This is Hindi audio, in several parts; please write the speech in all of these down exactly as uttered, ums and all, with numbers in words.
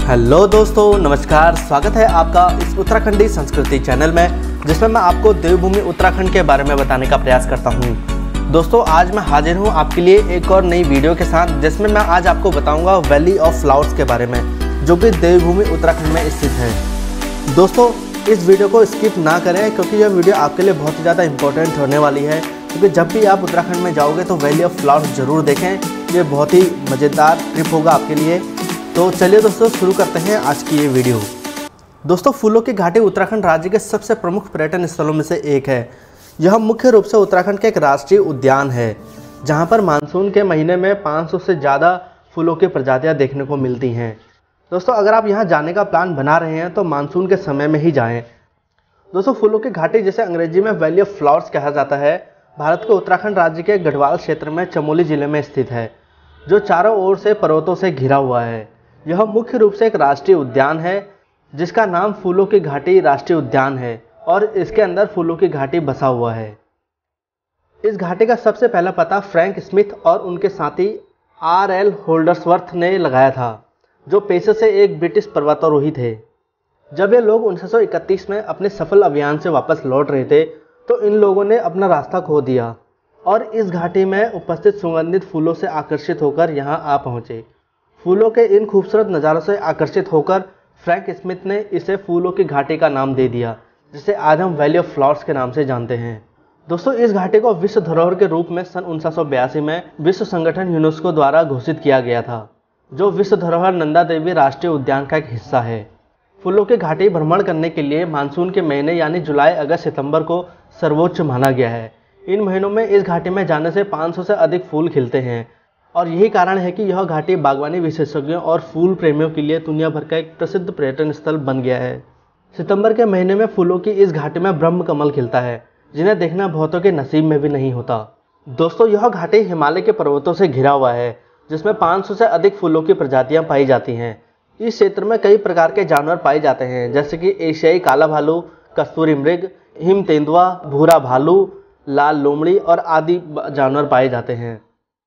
हेलो दोस्तों, नमस्कार। स्वागत है आपका इस उत्तराखंडी संस्कृति चैनल में, जिसमें मैं आपको देवभूमि उत्तराखंड के बारे में बताने का प्रयास करता हूं। दोस्तों, आज मैं हाजिर हूं आपके लिए एक और नई वीडियो के साथ, जिसमें मैं आज आपको बताऊंगा वैली ऑफ फ्लावर्स के बारे में, जो कि देवभूमि उत्तराखंड में स्थित है। दोस्तों, इस वीडियो को स्किप ना करें, क्योंकि यह वीडियो आपके लिए बहुत ही ज़्यादा इंपॉर्टेंट होने वाली है। क्योंकि जब भी आप उत्तराखंड में जाओगे तो वैली ऑफ फ्लावर्स ज़रूर देखें। ये बहुत ही मज़ेदार ट्रिप होगा आपके लिए। तो चलिए दोस्तों, शुरू करते हैं आज की ये वीडियो। दोस्तों, फूलों की घाटी उत्तराखंड राज्य के सबसे प्रमुख पर्यटन स्थलों में से एक है। यह मुख्य रूप से उत्तराखंड का एक राष्ट्रीय उद्यान है, जहां पर मानसून के महीने में पाँच सौ से ज़्यादा फूलों की प्रजातियां देखने को मिलती हैं। दोस्तों, अगर आप यहां जाने का प्लान बना रहे हैं तो मानसून के समय में ही जाएं। दोस्तों, फूलों की घाटी, जिसे अंग्रेजी में वैली ऑफ फ्लावर्स कहा जाता है, भारत के उत्तराखंड राज्य के गढ़वाल क्षेत्र में चमोली जिले में स्थित है, जो चारों ओर से पर्वतों से घिरा हुआ है। यह मुख्य रूप से एक राष्ट्रीय उद्यान है, जिसका नाम फूलों की घाटी राष्ट्रीय उद्यान है, और इसके अंदर फूलों की घाटी बसा हुआ है। इस घाटी का सबसे पहला पता फ्रैंक स्मिथ और उनके साथी आर एल होल्डर्सवर्थ ने लगाया था, जो पेशे से एक ब्रिटिश पर्वतारोही थे। जब ये लोग उन्नीस सौ इकतीस में अपने सफल अभियान से वापस लौट रहे थे, तो इन लोगों ने अपना रास्ता खो दिया और इस घाटी में उपस्थित सुगंधित फूलों से आकर्षित होकर यहाँ आ पहुँचे। फूलों के इन खूबसूरत नज़ारों से आकर्षित होकर फ्रैंक स्मिथ ने इसे फूलों की घाटी का नाम दे दिया, जिसे आज हम वैली ऑफ फ्लावर्स के नाम से जानते हैं। दोस्तों, इस घाटी को विश्व धरोहर के रूप में सन उन्नीस सौ बयासी में विश्व संगठन यूनेस्को द्वारा घोषित किया गया था, जो विश्व धरोहर नंदा देवी राष्ट्रीय उद्यान का एक हिस्सा है। फूलों की घाटी भ्रमण करने के लिए मानसून के महीने यानी जुलाई, अगस्त, सितंबर को सर्वोच्च माना गया है। इन महीनों में इस घाटी में जाने से पाँच सौ से अधिक फूल खिलते हैं, और यही कारण है कि यह घाटी बागवानी विशेषज्ञों और फूल प्रेमियों के लिए दुनिया भर का एक प्रसिद्ध पर्यटन स्थल बन गया है। सितंबर के महीने में फूलों की इस घाटी में ब्रह्म कमल खिलता है, जिन्हें देखना बहुतों के नसीब में भी नहीं होता। दोस्तों, यह घाटी हिमालय के पर्वतों से घिरा हुआ है, जिसमें पाँच सौ से अधिक फूलों की प्रजातियां पाई जाती हैं। इस क्षेत्र में कई प्रकार के जानवर पाए जाते हैं, जैसे कि एशियाई काला भालू, कस्तूरी मृग, हिम तेंदुआ, भूरा भालू, लाल लोमड़ी और आदि जानवर पाए जाते हैं।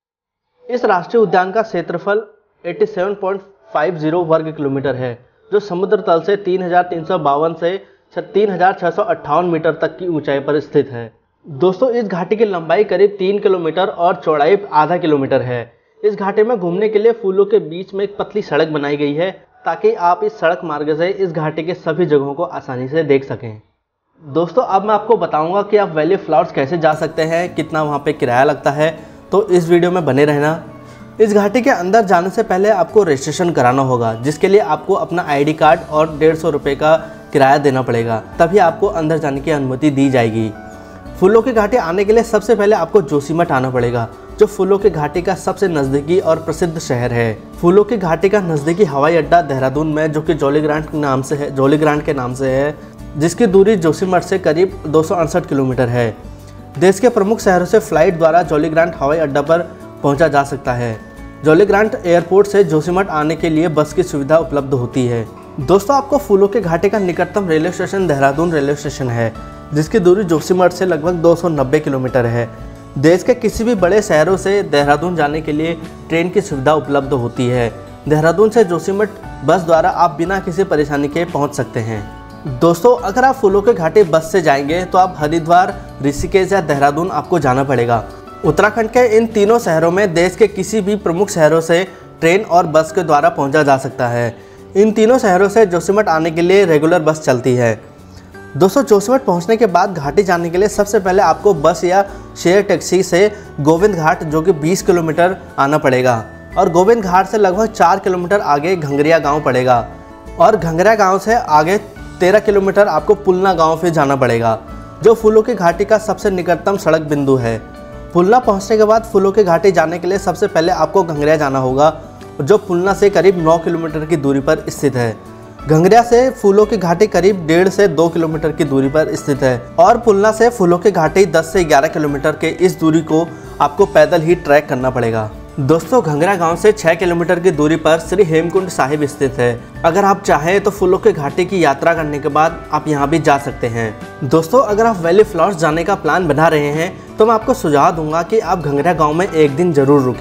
इस राष्ट्रीय उद्यान का क्षेत्रफल सत्तासी पॉइंट पाँच शून्य वर्ग किलोमीटर है, जो समुद्र तल से तीन हजार तीन सौ बावन से तीन हजार छह सौ अट्ठावन मीटर तक की ऊंचाई पर स्थित है। दोस्तों, इस घाटी की लंबाई करीब तीन किलोमीटर और चौड़ाई आधा किलोमीटर है। इस घाटी में घूमने के लिए फूलों के बीच में एक पतली सड़क बनाई गई है, ताकि आप इस सड़क मार्ग से इस घाटी के सभी जगहों को आसानी से देख सकें। दोस्तों, अब मैं आपको बताऊंगा कि आप वैली ऑफ फ्लावर्स कैसे जा सकते हैं, कितना वहां पे किराया लगता है, तो इस वीडियो में बने रहना। इस घाटी के अंदर जाने से पहले आपको रजिस्ट्रेशन कराना होगा, जिसके लिए आपको अपना आईडी कार्ड और डेढ़ सौ रुपये का किराया देना पड़ेगा, तभी आपको अंदर जाने की अनुमति दी जाएगी। फूलों की घाटी आने के लिए सबसे पहले आपको जोशीमठ आना पड़ेगा, जो फूलों की घाटी का सबसे नज़दीकी और प्रसिद्ध शहर है। फूलों की घाटी का नज़दीकी हवाई अड्डा देहरादून में, जो कि जॉलीग्रांट नाम से है जॉलीग्रांट के नाम से है, जिसकी दूरी जोशीमठ से करीब दो सौ अड़सठ किलोमीटर है। देश के प्रमुख शहरों से फ्लाइट द्वारा जॉलीग्रांट हवाई अड्डा पर पहुंचा जा सकता है। जॉलीग्रांट एयरपोर्ट से जोशीमठ आने के लिए बस की सुविधा उपलब्ध होती है। दोस्तों, आपको फूलों की घाटी का निकटतम railway station Dehradun railway station है, जिसकी दूरी जोशीमठ से लगभग दो सौ नब्बे किलोमीटर है। देश के किसी भी बड़े शहरों से देहरादून जाने के लिए ट्रेन की सुविधा उपलब्ध होती है। देहरादून से जोशीमठ बस द्वारा आप बिना किसी परेशानी के पहुँच सकते हैं। दोस्तों, अगर आप फूलों की घाटी बस से जाएंगे तो आप हरिद्वार, ऋषिकेश या देहरादून आपको जाना पड़ेगा। उत्तराखंड के इन तीनों शहरों में देश के किसी भी प्रमुख शहरों से ट्रेन और बस के द्वारा पहुंचा जा सकता है। इन तीनों शहरों से जोशीमठ आने के लिए रेगुलर बस चलती है। दोस्तों, जोशीमठ पहुंचने के बाद घाटी जाने के लिए सबसे पहले आपको बस या शेयर टैक्सी से गोविंद घाट, जो कि बीस किलोमीटर आना पड़ेगा, और गोविंद घाट से लगभग चार किलोमीटर आगे घंगरिया गाँव पड़ेगा, और घंगरिया गाँव से आगे तेरह किलोमीटर आपको पुलना गाँव फिर जाना पड़ेगा, जो फूलों की घाटी का सबसे निकटतम सड़क बिंदु है। पुलना पहुंचने के बाद फूलों की घाटी जाने के लिए सबसे पहले आपको घंगरिया जाना होगा, जो पुलना से करीब नौ किलोमीटर की दूरी पर स्थित है। घंगरिया से फूलों की घाटी करीब डेढ़ से दो किलोमीटर की दूरी पर स्थित है, और पुलना से फूलों की घाटी दस से ग्यारह किलोमीटर के इस दूरी को आपको पैदल ही ट्रैक करना पड़ेगा। दोस्तों, घंगरा गांव से छह किलोमीटर की दूरी पर श्री हेमकुंड साहिब स्थित है। अगर आप चाहें तो फूलों की घाटी की यात्रा करने के बाद आप यहां भी जा सकते हैं। दोस्तों, अगर आप वैली फ्लावर्स जाने का प्लान बना रहे हैं तो मैं आपको सुझाव दूंगा कि आप घंगरा गांव में एक दिन जरूर रुकें।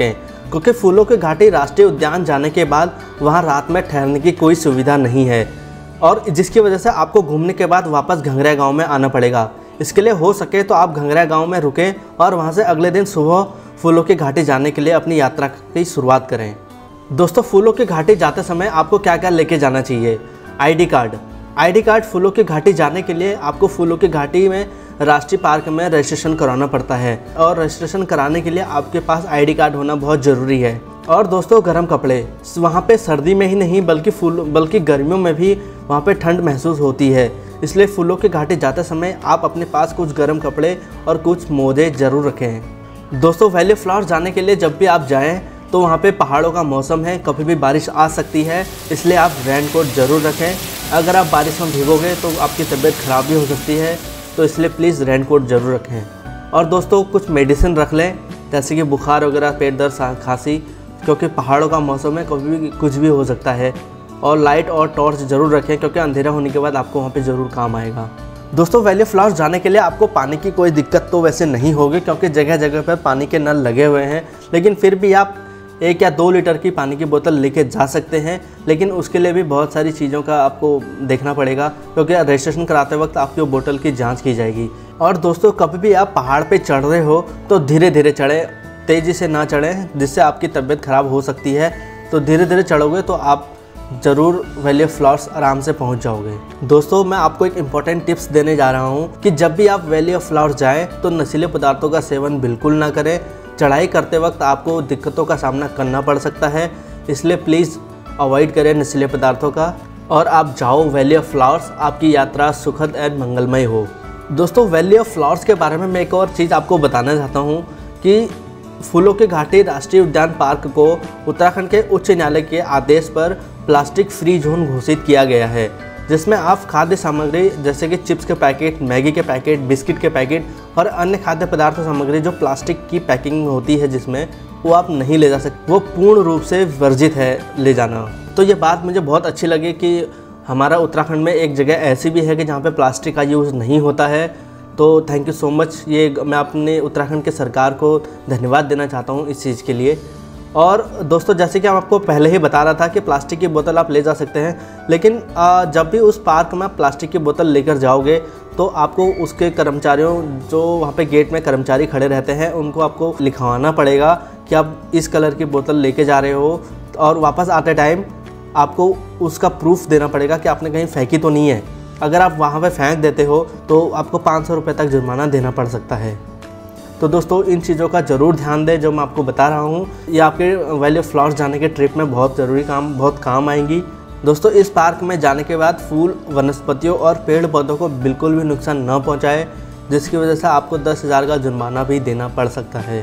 क्योंकि फूलों की घाटी राष्ट्रीय उद्यान जाने के बाद वहाँ रात में ठहरने की कोई सुविधा नहीं है और जिसकी वजह से आपको घूमने के बाद वापस घंघरिया गांव में आना पड़ेगा। इसके लिए हो सके तो आप घंघरिया गांव में रुकें और वहाँ से अगले दिन सुबह फूलों की घाटी जाने के लिए अपनी यात्रा की शुरुआत करें। दोस्तों, फूलों की घाटी जाते समय आपको क्या क्या लेके जाना चाहिए? ID card. आईडी कार्ड फूलों की घाटी जाने के लिए आपको फूलों की घाटी में राष्ट्रीय पार्क में रजिस्ट्रेशन कराना पड़ता है और रजिस्ट्रेशन कराने के लिए आपके पास आईडी कार्ड होना बहुत ज़रूरी है। और दोस्तों, गर्म कपड़े। वहाँ पे सर्दी में ही नहीं बल्कि फूल बल्कि गर्मियों में भी वहाँ पे ठंड महसूस होती है, इसलिए फूलों की घाटी जाते समय आप अपने पास कुछ गर्म कपड़े और कुछ मोजे ज़रूर रखें। दोस्तों, वैली ऑफ फ्लावर्स जाने के लिए जब भी आप जाएँ तो वहाँ पे पहाड़ों का मौसम है, कभी भी बारिश आ सकती है, इसलिए आप रेनकोट ज़रूर रखें। अगर आप बारिश में भीगोगे तो आपकी तबीयत ख़राब भी हो सकती है, तो इसलिए प्लीज़ रेनकोट ज़रूर रखें। और दोस्तों, कुछ मेडिसिन रख लें जैसे कि बुखार वगैरह, पेट दर्द, खांसी, क्योंकि पहाड़ों का मौसम है, कभी भी कुछ भी हो सकता है। और लाइट और टॉर्च ज़रूर रखें क्योंकि अंधेरा होने के बाद आपको वहाँ पे ज़रूर काम आएगा। दोस्तों, वैली ऑफ फ्लावर्स जाने के लिए आपको पानी की कोई दिक्कत तो वैसे नहीं होगी क्योंकि जगह जगह पर पानी के नल लगे हुए हैं, लेकिन फिर भी आप एक या दो लीटर की पानी की बोतल लेके जा सकते हैं, लेकिन उसके लिए भी बहुत सारी चीज़ों का आपको देखना पड़ेगा क्योंकि रजिस्ट्रेशन कराते वक्त आपकी बोतल की जांच की जाएगी। और दोस्तों, कभी भी आप पहाड़ पे चढ़ रहे हो तो धीरे धीरे चढ़ें, तेज़ी से ना चढ़ें जिससे आपकी तबीयत ख़राब हो सकती है। तो धीरे धीरे चढ़ोगे तो आप ज़रूर वैली ऑफ फ्लावर्स आराम से पहुंच जाओगे। दोस्तों, मैं आपको एक इम्पॉर्टेंट टिप्स देने जा रहा हूं कि जब भी आप वैली ऑफ फ्लावर्स जाएं तो नशीले पदार्थों का सेवन बिल्कुल ना करें। चढ़ाई करते वक्त आपको दिक्कतों का सामना करना पड़ सकता है, इसलिए प्लीज़ अवॉइड करें नशीले पदार्थों का और आप जाओ वैली ऑफ फ्लावर्स, आपकी यात्रा सुखद एवं मंगलमय हो। दोस्तों, वैली ऑफ फ्लावर्स के बारे में मैं एक और चीज़ आपको बताना चाहता हूँ कि फूलों की घाटी राष्ट्रीय उद्यान पार्क को उत्तराखंड के उच्च न्यायालय के आदेश पर प्लास्टिक फ्री जोन घोषित किया गया है, जिसमें आप खाद्य सामग्री जैसे कि चिप्स के पैकेट, मैगी के पैकेट, बिस्किट के पैकेट और अन्य खाद्य पदार्थ सामग्री जो प्लास्टिक की पैकिंग होती है जिसमें, वो आप नहीं ले जा सकते, वो पूर्ण रूप से वर्जित है ले जाना। तो ये बात मुझे बहुत अच्छी लगी कि हमारा उत्तराखंड में एक जगह ऐसी भी है कि जहाँ पे प्लास्टिक का यूज़ नहीं होता है। तो थैंक यू सो मच, ये मैं अपने उत्तराखंड के सरकार को धन्यवाद देना चाहता हूँ इस चीज़ के लिए। और दोस्तों, जैसे कि हम आपको पहले ही बता रहा था कि प्लास्टिक की बोतल आप ले जा सकते हैं, लेकिन जब भी उस पार्क में आप प्लास्टिक की बोतल लेकर जाओगे तो आपको उसके कर्मचारियों, जो वहाँ पे गेट में कर्मचारी खड़े रहते हैं, उनको आपको लिखवाना पड़ेगा कि आप इस कलर की बोतल लेके जा रहे हो और वापस आते टाइम आपको उसका प्रूफ देना पड़ेगा कि आपने कहीं फेंकी तो नहीं है। अगर आप वहाँ पे फेंक देते हो तो आपको पाँच सौ रुपये तक जुर्माना देना पड़ सकता है। तो दोस्तों, इन चीज़ों का ज़रूर ध्यान दें जो मैं आपको बता रहा हूँ, ये आपके वैली ऑफ फ्लावर्स जाने के ट्रिप में बहुत ज़रूरी काम बहुत काम आएंगी। दोस्तों, इस पार्क में जाने के बाद फूल, वनस्पतियों और पेड़ पौधों को बिल्कुल भी नुकसान न पहुँचाए, जिसकी वजह से आपको दस हज़ार का जुर्माना भी देना पड़ सकता है।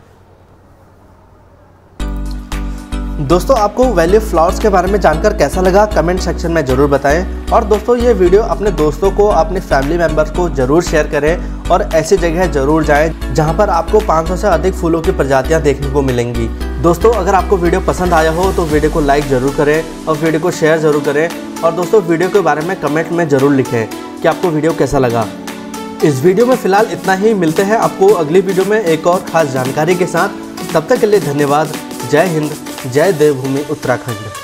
दोस्तों, आपको वैली ऑफ फ्लावर्स के बारे में जानकर कैसा लगा कमेंट सेक्शन में ज़रूर बताएं। और दोस्तों, ये वीडियो अपने दोस्तों को, अपने फैमिली मेम्बर्स को ज़रूर शेयर करें और ऐसी जगह ज़रूर जाएं जहां पर आपको पाँच सौ से अधिक फूलों की प्रजातियां देखने को मिलेंगी। दोस्तों, अगर आपको वीडियो पसंद आया हो तो वीडियो को लाइक ज़रूर करें और वीडियो को शेयर ज़रूर करें। और दोस्तों, वीडियो के बारे में कमेंट में ज़रूर लिखें कि आपको वीडियो कैसा लगा। इस वीडियो में फ़िलहाल इतना ही, मिलते हैं आपको अगली वीडियो में एक और ख़ास जानकारी के साथ। तब तक के लिए धन्यवाद। जय हिंद, जय देवभूमि उत्तराखंड।